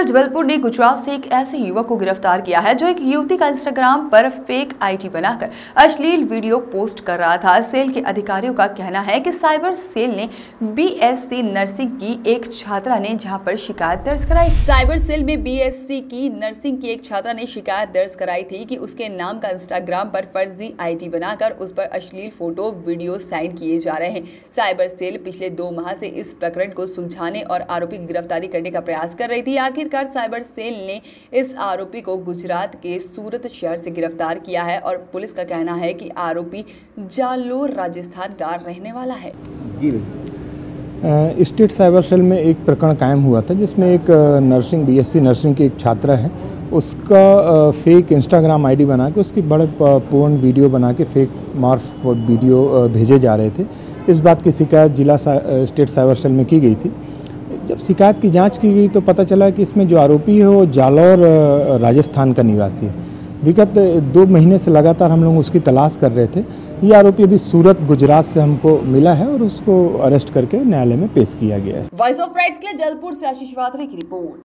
जबलपुर ने गुजरात से एक ऐसे युवक को गिरफ्तार किया है जो एक युवती का इंस्टाग्राम पर फेक आईडी बनाकर अश्लील वीडियो पोस्ट कर रहा था। सेल के अधिकारियों का कहना है कि साइबर सेल ने बीएससी नर्सिंग की एक छात्रा ने जहां पर शिकायत दर्ज कराई। साइबर सेल में बीएससी की नर्सिंग की एक छात्रा ने शिकायत दर्ज कराई थी कि उसके नाम का इंस्टाग्राम पर फर्जी आईडी बनाकर उस पर अश्लील फोटो वीडियो सेंड किए जा रहे हैं। साइबर सेल पिछले 2 माह से इस प्रकरण को सुलझाने और आरोपी की गिरफ्तारी करने का प्रयास कर रही थी। आखिरकार साइबर सेल ने इस आरोपी को गुजरात के सूरत शहर से गिरफ्तार किया है और पुलिस का कहना है कि आरोपी जालोर राजस्थान का रहने वाला है। जी स्टेट साइबर सेल में एक प्रकरण कायम हुआ था जिसमें एक नर्सिंग बीएससी नर्सिंग की एक छात्रा है, उसका फेक इंस्टाग्राम आईडी बना के उसकी बड़े पूर्ण वीडियो बना के फेक मार्फ वीडियो भेजे जा रहे थे। इस बात की शिकायत जिला स्टेट साइबर सेल में की गई थी। जब शिकायत की जांच की गई तो पता चला कि इसमें जो आरोपी है वो जालौर राजस्थान का निवासी है। विगत 2 महीने से लगातार हम लोग उसकी तलाश कर रहे थे। ये आरोपी अभी सूरत गुजरात से हमको मिला है और उसको अरेस्ट करके न्यायालय में पेश किया गया है। वॉइस ऑफ राइट्स के लिए जबलपुर से आशीष वात्रे की रिपोर्ट।